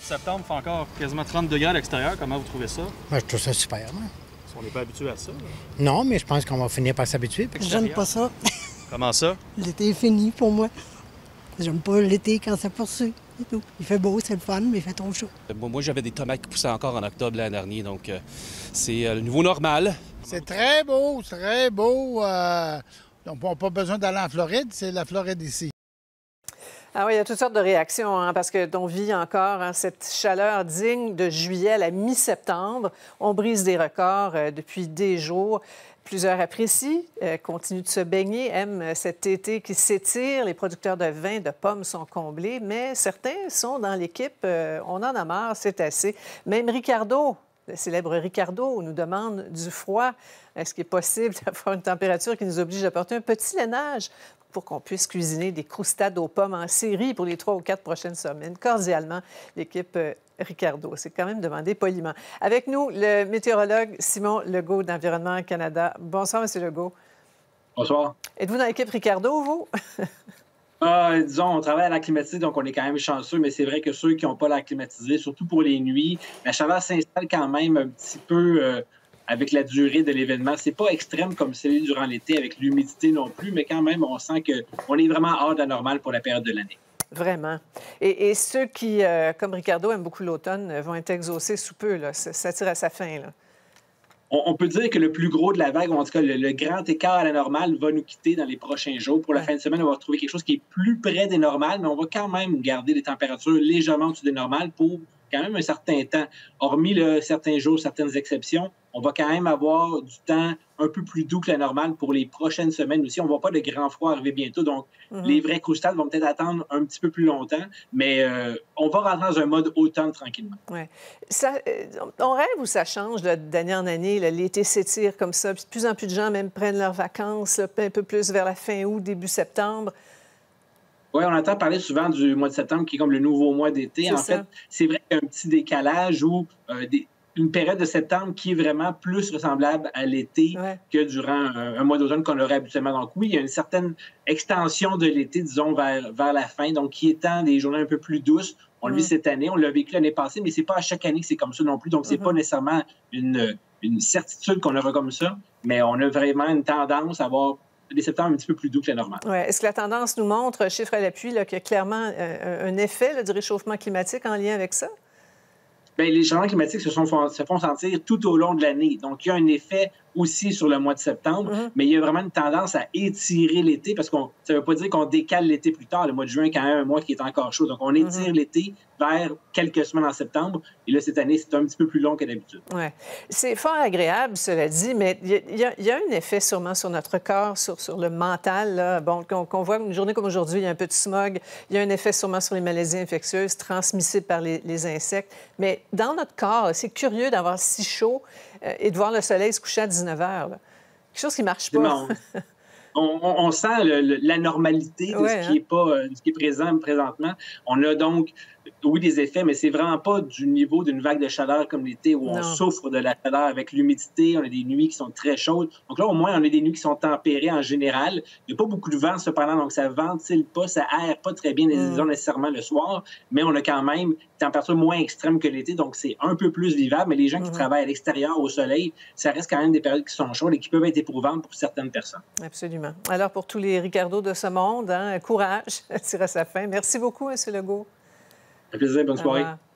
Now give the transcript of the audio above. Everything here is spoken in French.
Septembre fait encore quasiment 30 degrés à l'extérieur. Comment vous trouvez ça? Moi, je trouve ça super. Hein? On n'est pas habitué à ça. Là. Non, mais je pense qu'on va finir par s'habituer. J'aime pas ça. Comment ça? L'été est fini pour moi. J'aime pas l'été quand ça poursuit et tout. Il fait beau, c'est le fun, mais il fait trop chaud. Moi, j'avais des tomates qui poussaient encore en octobre l'an dernier, donc c'est le nouveau normal. C'est très beau, très beau. Donc, on n'a pas besoin d'aller en Floride, c'est la Floride ici. Ah oui, il y a toutes sortes de réactions, hein, parce qu'on vit encore cette chaleur digne de juillet à la mi-septembre. On brise des records depuis des jours. Plusieurs apprécient, continuent de se baigner, aiment cet été qui s'étire. Les producteurs de vin, de pommes sont comblés, mais certains sont dans l'équipe. On en a marre, c'est assez. Même Ricardo, le célèbre Ricardo, nous demande du froid. Est-ce qu'il est possible d'avoir une température qui nous oblige à porter un petit lainage pour qu'on puisse cuisiner des croustades aux pommes en série pour les 3 ou 4 prochaines semaines? Cordialement, l'équipe Ricardo. C'est quand même demandé poliment. Avec nous, le météorologue Simon Legault d'Environnement Canada. Bonsoir, M. Legault. Bonsoir. Êtes-vous dans l'équipe Ricardo, vous? Disons, on travaille à l'air climatisé, donc on est quand même chanceux, mais c'est vrai que ceux qui n'ont pas l'air climatisé, surtout pour les nuits, la chaleur s'installe quand même un petit peu avec la durée de l'événement. C'est pas extrême comme c'est durant l'été avec l'humidité non plus, mais quand même, on sent qu'on est vraiment hors de la normale pour la période de l'année. Vraiment. Et ceux qui, comme Ricardo, aiment beaucoup l'automne, vont être exaucés sous peu. Là. Ça tire à sa fin. Là. On peut dire que le plus gros de la vague, ou en tout cas le grand écart à la normale, va nous quitter dans les prochains jours. Pour la fin de semaine, on va retrouver quelque chose qui est plus près des normales, mais on va quand même garder des températures légèrement au-dessus des normales pour quand même un certain temps. Hormis certains jours, certaines exceptions, on va quand même avoir du temps un peu plus doux que la normale pour les prochaines semaines aussi. On ne voit pas de grand froid arriver bientôt, donc les vraies croustades vont peut-être attendre un petit peu plus longtemps, mais on va rentrer dans un mode automne tranquillement. Oui. On rêve où ça change d'année en année. L'été s'étire comme ça, puis de plus en plus de gens même prennent leurs vacances là, un peu plus vers la fin août, début septembre. Oui, on entend parler souvent du mois de septembre qui est comme le nouveau mois d'été. En fait, c'est vrai qu'il y a un petit décalage où une période de septembre qui est vraiment plus ressemblable à l'été que durant un mois d'automne qu'on aurait habituellement. Donc oui, il y a une certaine extension de l'été, disons, vers la fin, donc qui étend des journées un peu plus douces. On le vit cette année, on l'a vécu l'année passée, mais c'est pas à chaque année que c'est comme ça non plus. Donc c'est pas nécessairement une certitude qu'on aura comme ça, mais on a vraiment une tendance à avoir des septembre un petit peu plus doux que la normale. Ouais. Est-ce que la tendance nous montre, chiffre à l'appui, qu'il y a clairement un effet là, du réchauffement climatique en lien avec ça? Bien, les changements climatiques se font sentir tout au long de l'année. Donc, il y a un effet aussi sur le mois de septembre, mais il y a vraiment une tendance à étirer l'été parce que ça ne veut pas dire qu'on décale l'été plus tard. Le mois de juin, quand même, un mois qui est encore chaud. Donc, on étire l'été vers quelques semaines en septembre. Et là, cette année, c'est un petit peu plus long que d'habitude. Oui. C'est fort agréable, cela dit, mais il y a un effet sûrement sur notre corps, sur le mental. Là. Bon, qu'on voit une journée comme aujourd'hui, il y a un peu de smog. Il y a un effet sûrement sur les maladies infectieuses transmissibles par les insectes. Mais dans notre corps, c'est curieux d'avoir si chaud et de voir le soleil se coucher à 19 h. Là. Quelque chose qui ne marche pas. On sent la normalité de ce qui est présent présentement. On a donc, oui, des effets, mais c'est vraiment pas du niveau d'une vague de chaleur comme l'été où on souffre de la chaleur avec l'humidité. On a des nuits qui sont très chaudes. Donc là, au moins, on a des nuits qui sont tempérées en général. Il n'y a pas beaucoup de vent, cependant, donc ça ventile pas, ça aère pas très bien les zones nécessairement le soir, mais on a quand même des températures moins extrêmes que l'été, donc c'est un peu plus vivable. Mais les gens qui travaillent à l'extérieur, au soleil, ça reste quand même des périodes qui sont chaudes et qui peuvent être éprouvantes pour certaines personnes. Absolument. Alors, pour tous les Ricardo de ce monde, courage, tire à sa fin. Merci beaucoup, M. Legault. Un plaisir, bonne soirée.